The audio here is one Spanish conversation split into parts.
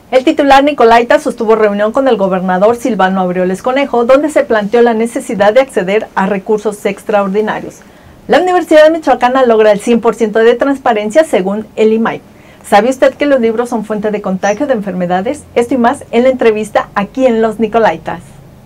El titular Nicolaita sostuvo reunión con el gobernador Silvano Aureoles Conejo, donde se planteó la necesidad de acceder a recursos extraordinarios. La Universidad Michoacana logra el 100% de transparencia según el IMAI. ¿Sabe usted que los libros son fuente de contagio de enfermedades? Esto y más en la entrevista aquí en Los Nicolaitas.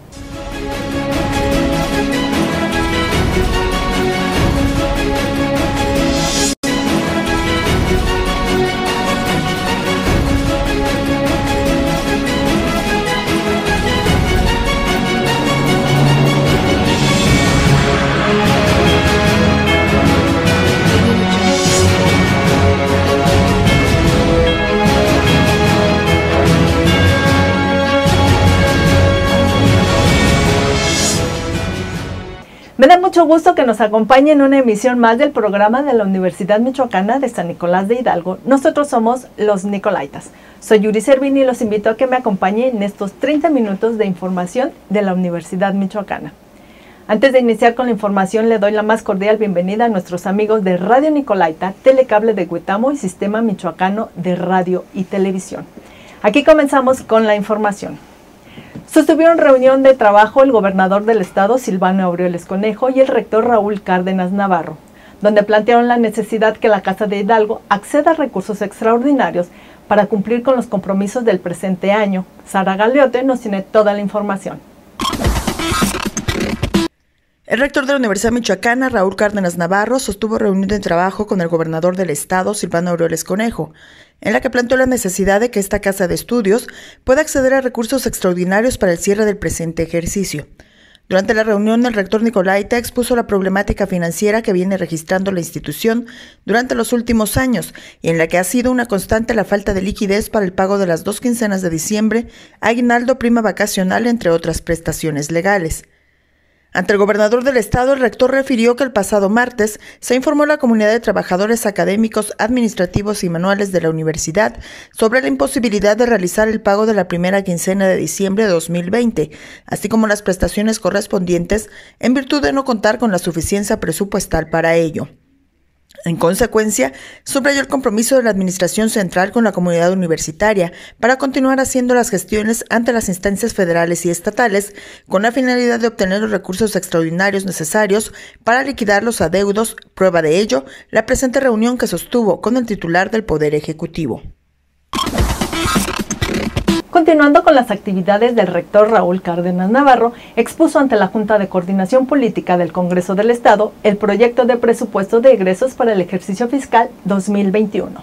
Me da mucho gusto que nos acompañe en una emisión más del programa de la Universidad Michoacana de San Nicolás de Hidalgo. Nosotros somos Los Nicolaitas. Soy Yuri Servini y los invito a que me acompañen en estos 30 minutos de información de la Universidad Michoacana. Antes de iniciar con la información, le doy la más cordial bienvenida a nuestros amigos de Radio Nicolaita, Telecable de Huetamo y Sistema Michoacano de Radio y Televisión. Aquí comenzamos con la información. Sostuvieron reunión de trabajo el gobernador del estado, Silvano Aureoles Conejo, y el rector Raúl Cárdenas Navarro, donde plantearon la necesidad que la Casa de Hidalgo acceda a recursos extraordinarios para cumplir con los compromisos del presente año. Sara Galeote nos tiene toda la información. El rector de la Universidad Michoacana, Raúl Cárdenas Navarro, sostuvo reunión de trabajo con el gobernador del estado, Silvano Aureoles Conejo, en la que planteó la necesidad de que esta casa de estudios pueda acceder a recursos extraordinarios para el cierre del presente ejercicio. Durante la reunión, el rector Nicolaita expuso la problemática financiera que viene registrando la institución durante los últimos años y en la que ha sido una constante la falta de liquidez para el pago de las 2 quincenas de diciembre, aguinaldo, prima vacacional, entre otras prestaciones legales. Ante el gobernador del estado, el rector refirió que el pasado martes se informó a la comunidad de trabajadores académicos, administrativos y manuales de la universidad sobre la imposibilidad de realizar el pago de la primera quincena de diciembre de 2020, así como las prestaciones correspondientes, en virtud de no contar con la suficiencia presupuestal para ello. En consecuencia, subrayó el compromiso de la Administración Central con la comunidad universitaria para continuar haciendo las gestiones ante las instancias federales y estatales con la finalidad de obtener los recursos extraordinarios necesarios para liquidar los adeudos. Prueba de ello, la presente reunión que sostuvo con el titular del Poder Ejecutivo. Continuando con las actividades del rector Raúl Cárdenas Navarro, expuso ante la Junta de Coordinación Política del Congreso del Estado el proyecto de presupuesto de egresos para el ejercicio fiscal 2021.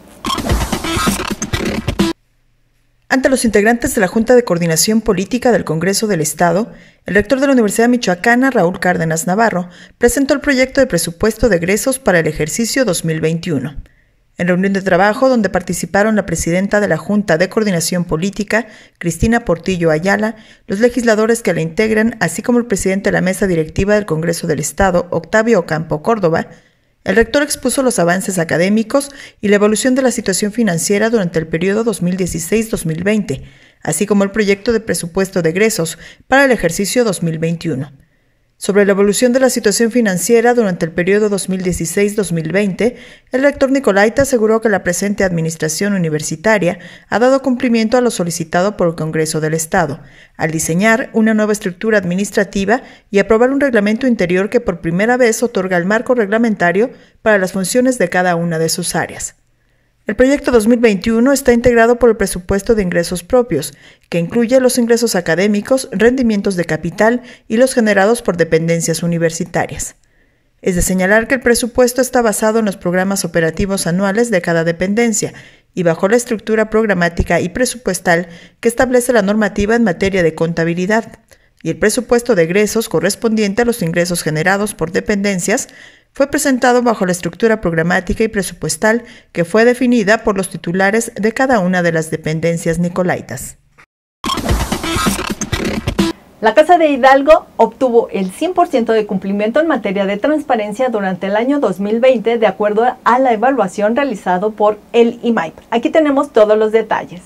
Ante los integrantes de la Junta de Coordinación Política del Congreso del Estado, el rector de la Universidad Michoacana, Raúl Cárdenas Navarro, presentó el proyecto de presupuesto de egresos para el ejercicio 2021. En reunión de trabajo, donde participaron la presidenta de la Junta de Coordinación Política, Cristina Portillo Ayala, los legisladores que la integran, así como el presidente de la Mesa Directiva del Congreso del Estado, Octavio Ocampo Córdoba, el rector expuso los avances académicos y la evolución de la situación financiera durante el periodo 2016-2020, así como el proyecto de presupuesto de egresos para el ejercicio 2021. Sobre la evolución de la situación financiera durante el periodo 2016-2020, el rector Nicolaita aseguró que la presente administración universitaria ha dado cumplimiento a lo solicitado por el Congreso del Estado, al diseñar una nueva estructura administrativa y aprobar un reglamento interior que por primera vez otorga el marco reglamentario para las funciones de cada una de sus áreas. El proyecto 2021 está integrado por el presupuesto de ingresos propios, que incluye los ingresos académicos, rendimientos de capital y los generados por dependencias universitarias. Es de señalar que el presupuesto está basado en los programas operativos anuales de cada dependencia y bajo la estructura programática y presupuestal que establece la normativa en materia de contabilidad, y el presupuesto de egresos correspondiente a los ingresos generados por dependencias fue presentado bajo la estructura programática y presupuestal que fue definida por los titulares de cada una de las dependencias nicolaitas. La Casa de Hidalgo obtuvo el 100% de cumplimiento en materia de transparencia durante el año 2020 de acuerdo a la evaluación realizada por el IMAI. Aquí tenemos todos los detalles.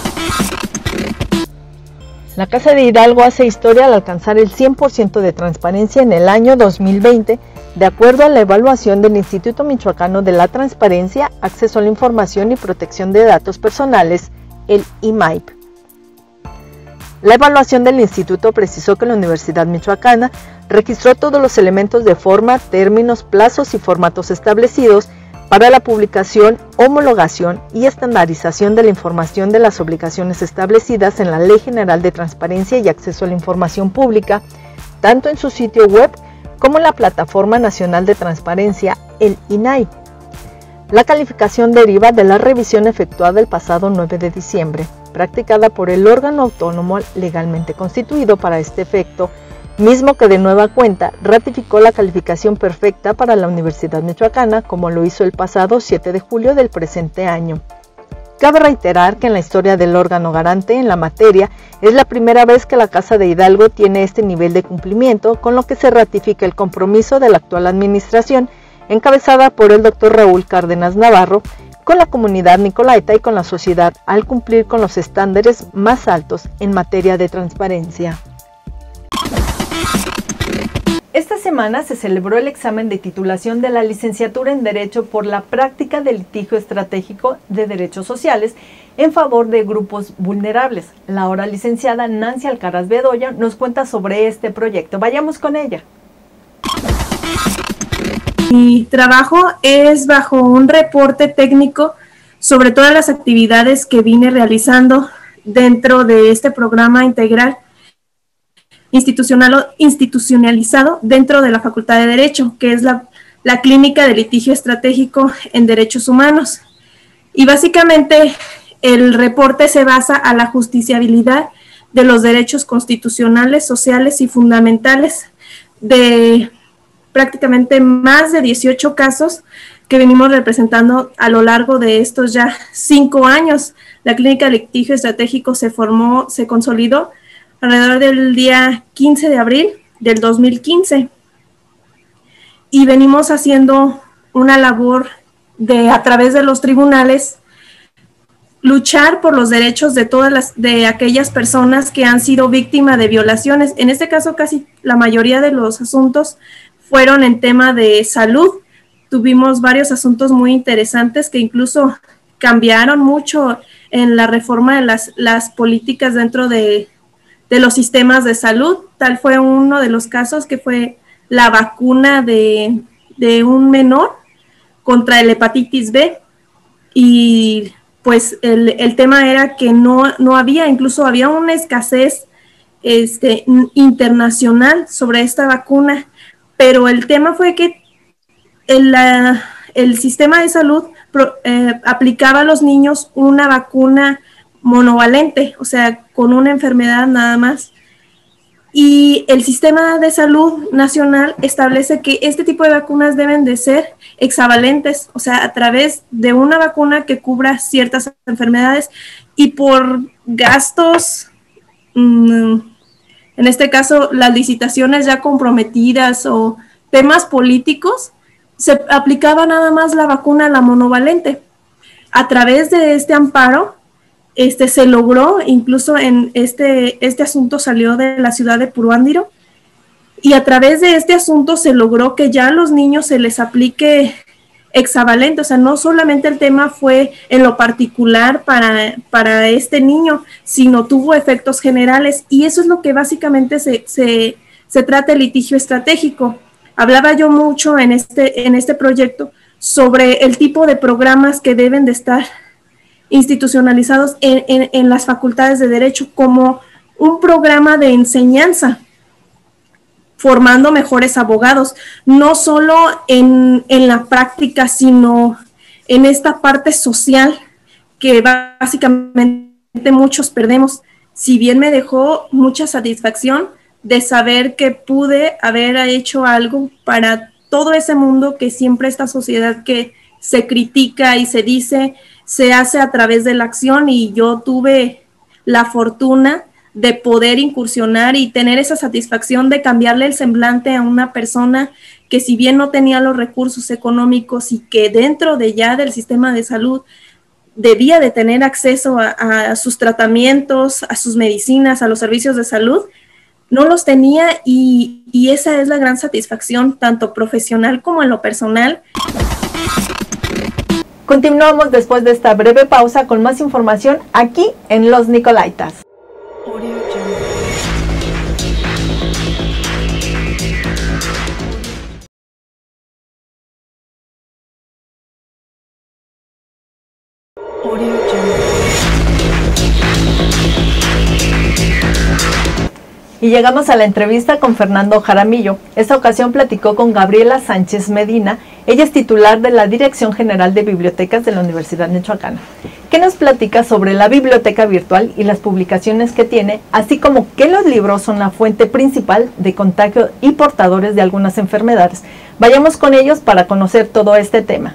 La Casa de Hidalgo hace historia al alcanzar el 100% de transparencia en el año 2020, de acuerdo a la evaluación del Instituto Michoacano de la Transparencia, Acceso a la Información y Protección de Datos Personales, el IMAIP. La evaluación del instituto precisó que la Universidad Michoacana registró todos los elementos de forma, términos, plazos y formatos establecidos para la publicación, homologación y estandarización de la información de las obligaciones establecidas en la Ley General de Transparencia y Acceso a la Información Pública, tanto en su sitio web como en la Plataforma Nacional de Transparencia, el INAI. La calificación deriva de la revisión efectuada el pasado 9 de diciembre, practicada por el órgano autónomo legalmente constituido para este efecto, mismo que de nueva cuenta ratificó la calificación perfecta para la Universidad Michoacana, como lo hizo el pasado 7 de julio del presente año. Cabe reiterar que en la historia del órgano garante en la materia es la primera vez que la Casa de Hidalgo tiene este nivel de cumplimiento, con lo que se ratifica el compromiso de la actual administración, encabezada por el Dr. Raúl Cárdenas Navarro, con la comunidad nicolaita y con la sociedad al cumplir con los estándares más altos en materia de transparencia. Esta semana se celebró el examen de titulación de la licenciatura en Derecho por la práctica del litigio estratégico de derechos sociales en favor de grupos vulnerables. La ahora licenciada Nancy Alcaraz Bedoya nos cuenta sobre este proyecto. Vayamos con ella. Mi trabajo es bajo un reporte técnico sobre todas las actividades que vine realizando dentro de este programa integral institucionalizado dentro de la Facultad de Derecho, que es la Clínica de Litigio Estratégico en Derechos Humanos. Y básicamente el reporte se basa a la justiciabilidad de los derechos constitucionales, sociales y fundamentales de prácticamente más de 18 casos que venimos representando a lo largo de estos ya 5 años. La Clínica de Litigio Estratégico se consolidó alrededor del día 15 de abril del 2015 y venimos haciendo una labor de, a través de los tribunales, luchar por los derechos de aquellas personas que han sido víctimas de violaciones. En este caso, casi la mayoría de los asuntos fueron en tema de salud. Tuvimos varios asuntos muy interesantes que incluso cambiaron mucho en la reforma de las políticas dentro de los sistemas de salud. Tal fue uno de los casos que fue la vacuna de un menor contra el hepatitis B, y pues el tema era que no había, incluso había una escasez internacional sobre esta vacuna, pero el tema fue que el sistema de salud aplicaba a los niños una vacuna monovalente, o sea, con una enfermedad nada más. Y el sistema de salud nacional establece que este tipo de vacunas deben de ser hexavalentes, o sea, a través de una vacuna que cubra ciertas enfermedades, y por gastos, en este caso las licitaciones ya comprometidas o temas políticos, se aplicaba nada más la vacuna, la monovalente. A través de este amparo, se logró, incluso en este asunto salió de la ciudad de Puruándiro, y a través de este asunto se logró que ya a los niños se les aplique hexavalente. O sea, no solamente el tema fue en lo particular para este niño, sino tuvo efectos generales, y eso es lo que básicamente se trata el litigio estratégico. Hablaba yo mucho en este proyecto sobre el tipo de programas que deben de estar institucionalizados en las facultades de Derecho, como un programa de enseñanza, formando mejores abogados, no solo en la práctica, sino en esta parte social que básicamente muchos perdemos. Si bien me dejó mucha satisfacción de saber que pude haber hecho algo para todo ese mundo que siempre esta sociedad que se critica y se dice se hace a través de la acción, y yo tuve la fortuna de poder incursionar y tener esa satisfacción de cambiarle el semblante a una persona que, si bien no tenía los recursos económicos y que dentro de ya del sistema de salud debía de tener acceso a sus tratamientos, a sus medicinas, a los servicios de salud, no los tenía, y esa es la gran satisfacción, tanto profesional como en lo personal. Continuamos después de esta breve pausa con más información aquí en Los Nicolaitas. Y llegamos a la entrevista con Fernando Jaramillo. Esta ocasión platicó con Gabriela Sánchez Medina. Ella es titular de la Dirección General de Bibliotecas de la Universidad Michoacana, que nos platica sobre la biblioteca virtual y las publicaciones que tiene, así como que los libros son la fuente principal de contagio y portadores de algunas enfermedades. Vayamos con ellos para conocer todo este tema.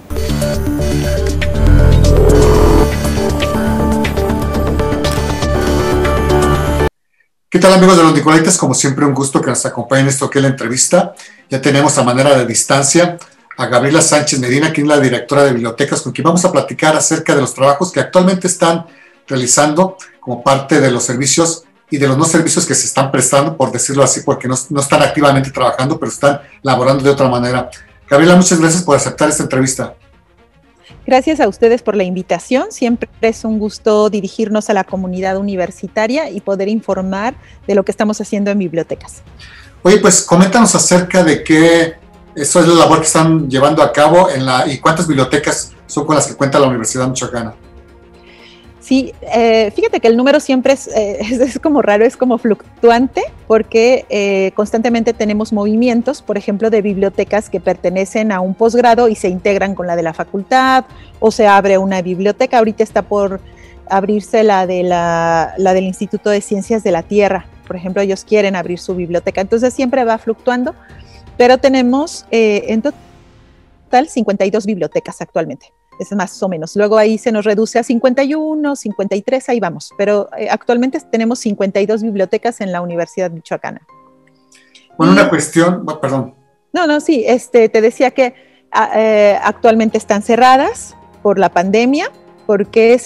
¿Qué tal, amigos de Los Nicolaitas? Como siempre, un gusto que nos acompañen en esto que es la entrevista. Ya tenemos a manera de distancia a Gabriela Sánchez Medina, quien es la directora de bibliotecas, con quien vamos a platicar acerca de los trabajos que actualmente están realizando como parte de los servicios y de los no servicios que se están prestando, por decirlo así, porque no están activamente trabajando, pero están laborando de otra manera. Gabriela, muchas gracias por aceptar esta entrevista. Gracias a ustedes por la invitación. Siempre es un gusto dirigirnos a la comunidad universitaria y poder informar de lo que estamos haciendo en bibliotecas. Oye, pues coméntanos acerca de qué eso es la labor que están llevando a cabo y cuántas bibliotecas son con las que cuenta la Universidad Michoacana. Sí, fíjate que el número siempre es como raro, es como fluctuante, porque constantemente tenemos movimientos, por ejemplo, de bibliotecas que pertenecen a un posgrado y se integran con la de la facultad, o se abre una biblioteca. Ahorita está por abrirse la del Instituto de Ciencias de la Tierra, por ejemplo, ellos quieren abrir su biblioteca, entonces siempre va fluctuando, pero tenemos en total 52 bibliotecas actualmente. Es más o menos. Luego ahí se nos reduce a 51, 53, ahí vamos. Pero actualmente tenemos 52 bibliotecas en la Universidad Michoacana. Bueno, una cuestión, perdón. No, sí, te decía que actualmente están cerradas por la pandemia, porque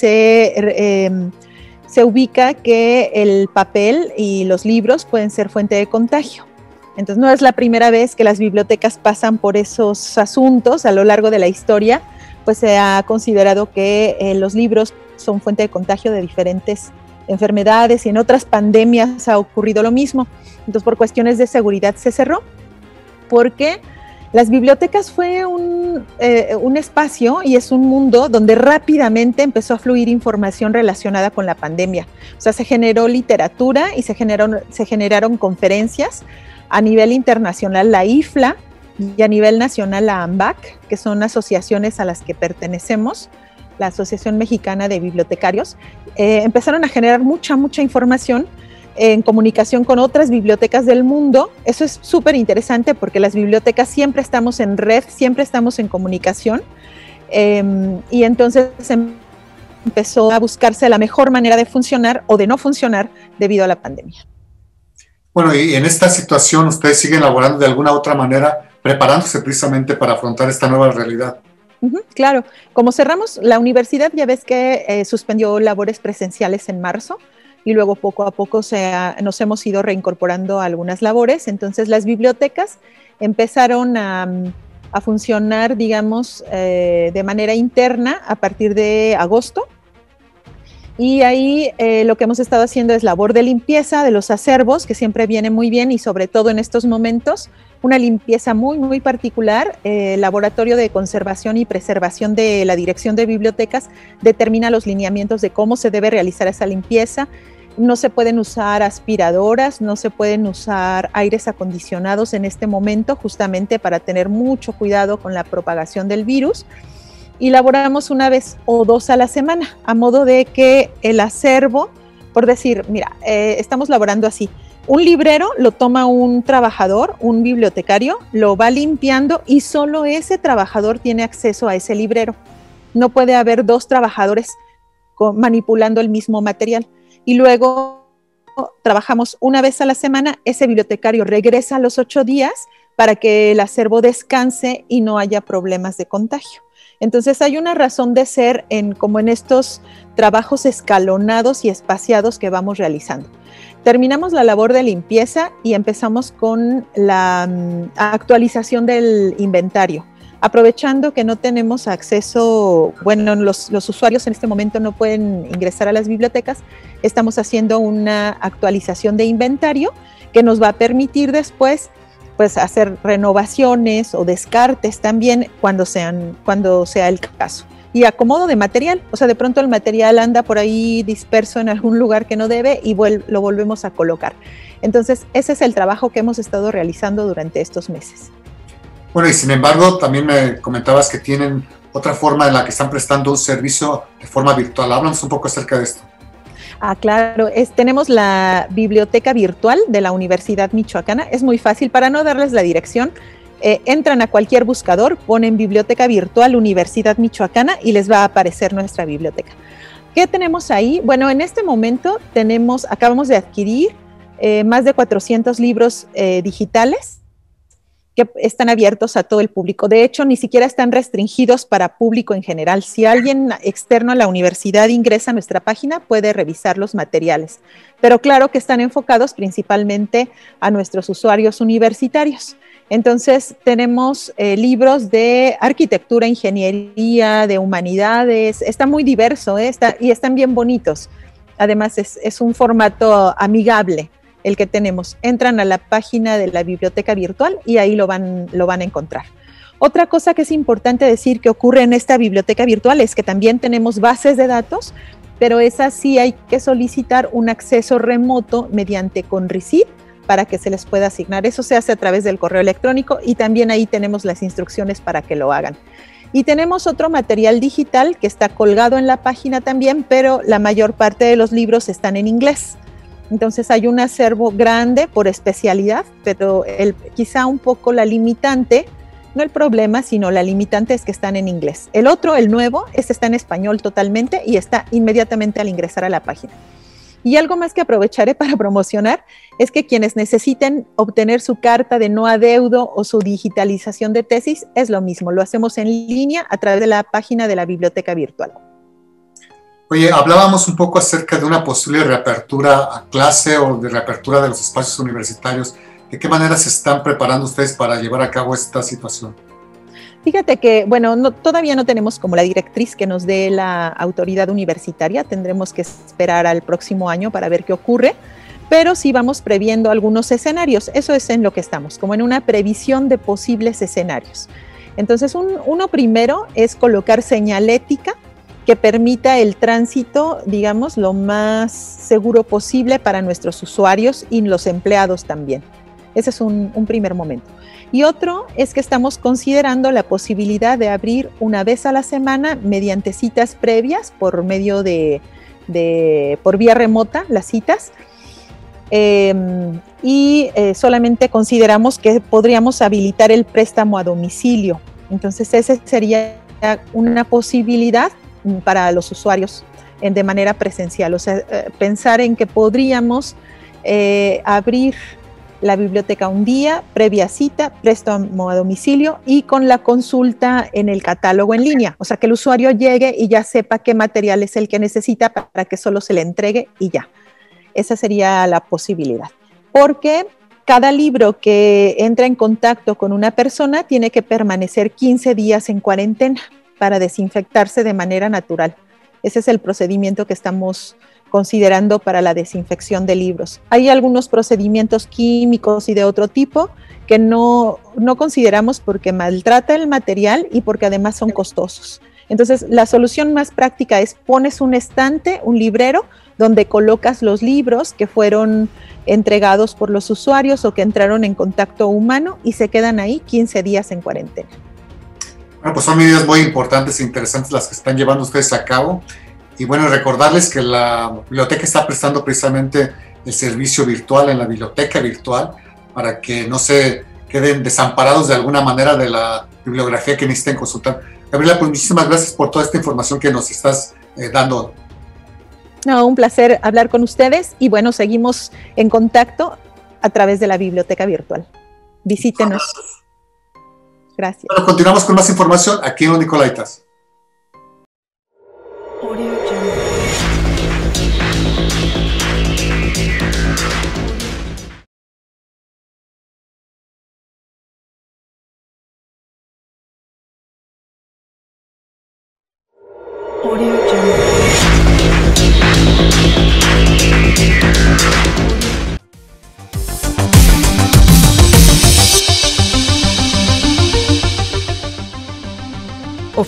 se ubica que el papel y los libros pueden ser fuente de contagio. Entonces no es la primera vez que las bibliotecas pasan por esos asuntos a lo largo de la historia. Pues se ha considerado que los libros son fuente de contagio de diferentes enfermedades, y en otras pandemias ha ocurrido lo mismo. Entonces, por cuestiones de seguridad se cerró, porque las bibliotecas fue un espacio y es un mundo donde rápidamente empezó a fluir información relacionada con la pandemia. O sea, se generó literatura y se generaron conferencias a nivel internacional, la IFLA, y a nivel nacional la AMBAC, que son asociaciones a las que pertenecemos, la Asociación Mexicana de Bibliotecarios, empezaron a generar mucha información en comunicación con otras bibliotecas del mundo. Eso es súper interesante porque las bibliotecas siempre estamos en red, siempre estamos en comunicación, y entonces empezó a buscarse la mejor manera de funcionar o de no funcionar debido a la pandemia. Bueno, y en esta situación ustedes siguen laborando de alguna otra manera, preparándose precisamente para afrontar esta nueva realidad. Claro, como cerramos la universidad, ya ves que suspendió labores presenciales en marzo, y luego poco a poco nos hemos ido reincorporando a algunas labores. Entonces las bibliotecas empezaron a funcionar, digamos, de manera interna a partir de agosto. Y ahí lo que hemos estado haciendo es labor de limpieza de los acervos, que siempre viene muy bien, y sobre todo en estos momentos, una limpieza muy particular. El Laboratorio de Conservación y Preservación de la Dirección de Bibliotecas determina los lineamientos de cómo se debe realizar esa limpieza. No se pueden usar aspiradoras, no se pueden usar aires acondicionados en este momento, justamente para tener mucho cuidado con la propagación del virus. Y laboramos una vez o dos a la semana, a modo de que el acervo, por decir, mira, estamos laborando así. Un librero lo toma un trabajador, un bibliotecario, lo va limpiando y solo ese trabajador tiene acceso a ese librero. No puede haber dos trabajadores manipulando el mismo material. Y luego trabajamos una vez a la semana, ese bibliotecario regresa a los 8 días para que el acervo descanse y no haya problemas de contagio. Entonces hay una razón de ser como en estos trabajos escalonados y espaciados que vamos realizando. Terminamos la labor de limpieza y empezamos con la actualización del inventario. Aprovechando que no tenemos acceso, bueno, los usuarios en este momento no pueden ingresar a las bibliotecas, estamos haciendo una actualización de inventario que nos va a permitir después pues hacer renovaciones o descartes también cuando sea el caso. Y acomodo de material, o sea, de pronto el material anda por ahí disperso en algún lugar que no debe y lo volvemos a colocar. Entonces, ese es el trabajo que hemos estado realizando durante estos meses. Bueno, y sin embargo, también me comentabas que tienen otra forma en la que están prestando un servicio de forma virtual. Háblanos un poco acerca de esto. Claro, tenemos la biblioteca virtual de la Universidad Michoacana. Es muy fácil, para no darles la dirección, entran a cualquier buscador, ponen Biblioteca Virtual Universidad Michoacana y les va a aparecer nuestra biblioteca. ¿Qué tenemos ahí? Bueno, en este momento acabamos de adquirir más de 400 libros digitales que están abiertos a todo el público. De hecho, ni siquiera están restringidos para público en general. Si alguien externo a la universidad ingresa a nuestra página, puede revisar los materiales. Pero claro que están enfocados principalmente a nuestros usuarios universitarios. Entonces, tenemos libros de arquitectura, ingeniería, de humanidades. Está muy diverso, y están bien bonitos. Además, es un formato amigable el que tenemos. Entran a la página de la biblioteca virtual y ahí lo van a encontrar. Otra cosa que es importante decir que ocurre en esta biblioteca virtual es que también tenemos bases de datos, pero esas sí hay que solicitar un acceso remoto mediante Conricid para que se les pueda asignar. Eso se hace a través del correo electrónico y también ahí tenemos las instrucciones para que lo hagan. Y tenemos otro material digital que está colgado en la página también, pero la mayor parte de los libros están en inglés. Entonces hay un acervo grande por especialidad, pero quizá un poco la limitante, no el problema, sino la limitante es que están en inglés. El otro, el nuevo, está en español totalmente y está inmediatamente al ingresar a la página. Y algo más que aprovecharé para promocionar es que quienes necesiten obtener su carta de no adeudo o su digitalización de tesis, es lo mismo, lo hacemos en línea a través de la página de la biblioteca virtual. Oye, hablábamos un poco acerca de una posible reapertura a clase o de reapertura de los espacios universitarios. ¿De qué manera se están preparando ustedes para llevar a cabo esta situación? Fíjate que, bueno, todavía no tenemos como la directriz que nos dé la autoridad universitaria. Tendremos que esperar al próximo año para ver qué ocurre, pero sí vamos previendo algunos escenarios. Eso es en lo que estamos, como en una previsión de posibles escenarios. Entonces, uno primero es colocar señalética que permita el tránsito, digamos, lo más seguro posible para nuestros usuarios y los empleados también. Ese es un primer momento. Y otro es que estamos considerando la posibilidad de abrir una vez a la semana mediante citas previas por medio por vía remota, las citas. Solamente consideramos que podríamos habilitar el préstamo a domicilio. Entonces, esa sería una posibilidad para los usuarios de manera presencial. O sea, pensar en que podríamos abrir la biblioteca un día, previa cita, préstamo a domicilio y con la consulta en el catálogo en línea. O sea, que el usuario llegue y ya sepa qué material es el que necesita para que solo se le entregue y ya. Esa sería la posibilidad. Porque cada libro que entra en contacto con una persona tiene que permanecer 15 días en cuarentena para desinfectarse de manera natural. Ese es el procedimiento que estamos considerando para la desinfección de libros. Hay algunos procedimientos químicos y de otro tipo que no consideramos porque maltrata el material y porque además son costosos. Entonces, la solución más práctica es pones un estante, un librero, donde colocas los libros que fueron entregados por los usuarios o que entraron en contacto humano y se quedan ahí 15 días en cuarentena. Bueno, pues son medidas muy importantes e interesantes las que están llevando ustedes a cabo. Y bueno, recordarles que la biblioteca está prestando precisamente el servicio virtual en la biblioteca virtual para que no se queden desamparados de alguna manera de la bibliografía que necesiten consultar. Gabriela, pues muchísimas gracias por toda esta información que nos estás dando. No, un placer hablar con ustedes y bueno, seguimos en contacto a través de la biblioteca virtual. Visítenos. Gracias. Bueno, continuamos con más información aquí en Los Nicolaitas.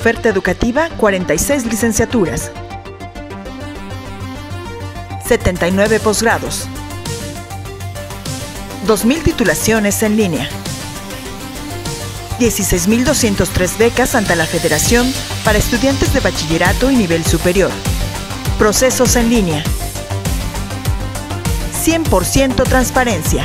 oferta educativa, 46 licenciaturas, 79 posgrados, 2,000 titulaciones en línea, 16,203 becas ante la Federación para estudiantes de bachillerato y nivel superior, procesos en línea, 100% transparencia.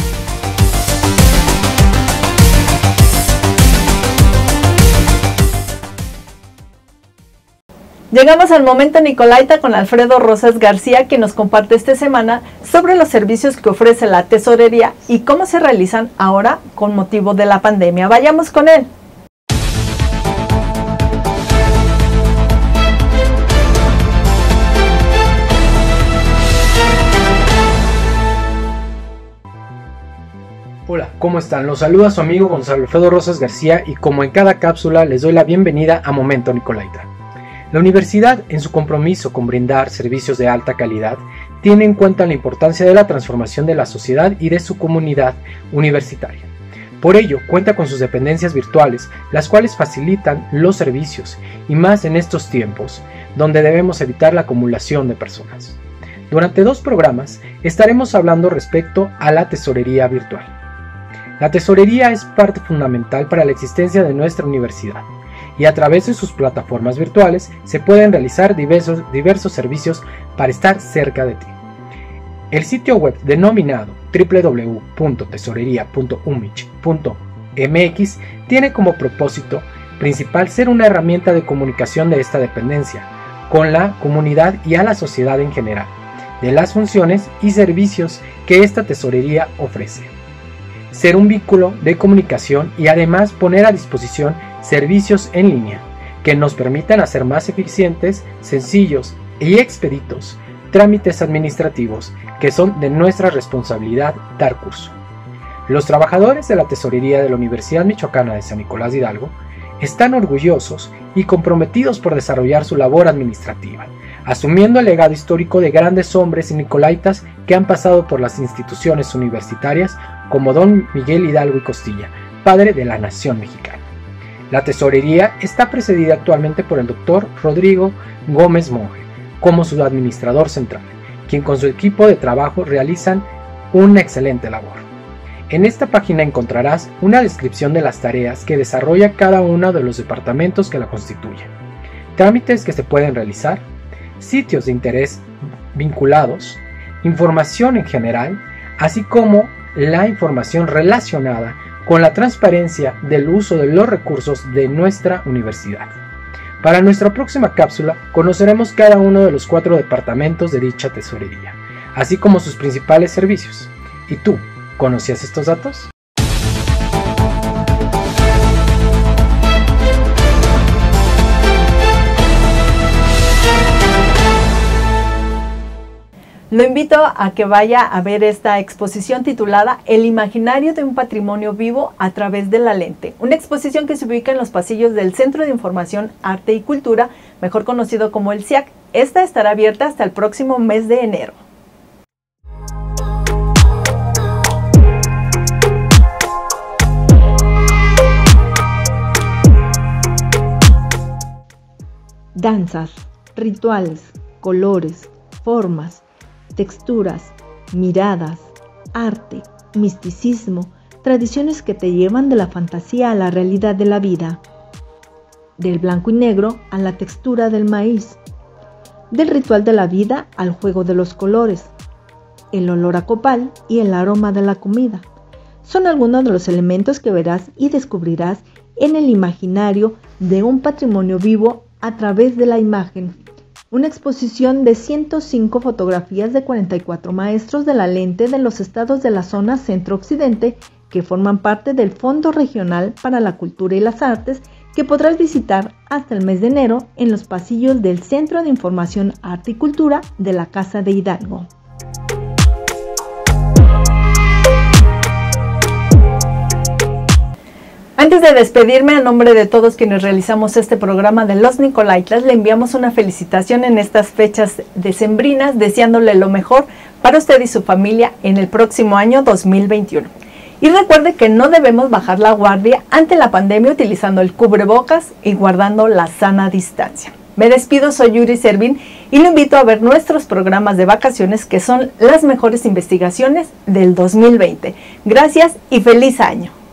Llegamos al momento Nicolaita con Alfredo Rosas García, que nos comparte esta semana sobre los servicios que ofrece la tesorería y cómo se realizan ahora con motivo de la pandemia. Vayamos con él. Hola, ¿cómo están? Los saluda su amigo Gonzalo Alfredo Rosas García y como en cada cápsula les doy la bienvenida a Momento Nicolaita. La universidad, en su compromiso con brindar servicios de alta calidad, tiene en cuenta la importancia de la transformación de la sociedad y de su comunidad universitaria. Por ello, cuenta con sus dependencias virtuales, las cuales facilitan los servicios, y más en estos tiempos, donde debemos evitar la acumulación de personas. Durante 2 programas estaremos hablando respecto a la tesorería virtual. La tesorería es parte fundamental para la existencia de nuestra universidad, y a través de sus plataformas virtuales se pueden realizar diversos servicios para estar cerca de ti. El sitio web denominado www.tesoreria.umich.mx tiene como propósito principal ser una herramienta de comunicación de esta dependencia con la comunidad y a la sociedad en general, de las funciones y servicios que esta tesorería ofrece. Ser un vínculo de comunicación y además poner a disposición servicios en línea que nos permitan hacer más eficientes, sencillos y expeditos trámites administrativos que son de nuestra responsabilidad dar curso. Los trabajadores de la tesorería de la Universidad Michoacana de San Nicolás de Hidalgo están orgullosos y comprometidos por desarrollar su labor administrativa, asumiendo el legado histórico de grandes hombres y nicolaitas que han pasado por las instituciones universitarias como don Miguel Hidalgo y Costilla, padre de la nación mexicana. La tesorería está presidida actualmente por el Dr. Rodrigo Gómez Monge como su administrador central, quien con su equipo de trabajo realizan una excelente labor. En esta página encontrarás una descripción de las tareas que desarrolla cada uno de los departamentos que la constituyen, trámites que se pueden realizar, sitios de interés vinculados, información en general, así como la información relacionada con la transparencia del uso de los recursos de nuestra universidad. Para nuestra próxima cápsula conoceremos cada uno de los 4 departamentos de dicha tesorería, así como sus principales servicios. ¿Y tú, conocías estos datos? Lo invito a que vaya a ver esta exposición titulada El imaginario de un patrimonio vivo a través de la lente, una exposición que se ubica en los pasillos del Centro de Información, Arte y Cultura, mejor conocido como el CIAC. Esta estará abierta hasta el próximo mes de enero. Danzas, rituales, colores, formas, texturas, miradas, arte, misticismo, tradiciones que te llevan de la fantasía a la realidad de la vida, del blanco y negro a la textura del maíz, del ritual de la vida al juego de los colores, el olor a copal y el aroma de la comida. Son algunos de los elementos que verás y descubrirás en el imaginario de un patrimonio vivo a través de la imagen. Una exposición de 105 fotografías de 44 maestros de la lente de los estados de la zona centro-occidente que forman parte del Fondo Regional para la Cultura y las Artes, que podrás visitar hasta el mes de enero en los pasillos del Centro de Información, Arte y Cultura de la Casa de Hidalgo. Antes de despedirme, a nombre de todos quienes realizamos este programa de Los Nicolaitas, le enviamos una felicitación en estas fechas decembrinas, deseándole lo mejor para usted y su familia en el próximo año 2021. Y recuerde que no debemos bajar la guardia ante la pandemia utilizando el cubrebocas y guardando la sana distancia. Me despido, soy Yuri Servín y lo invito a ver nuestros programas de vacaciones que son las mejores investigaciones del 2020. Gracias y feliz año.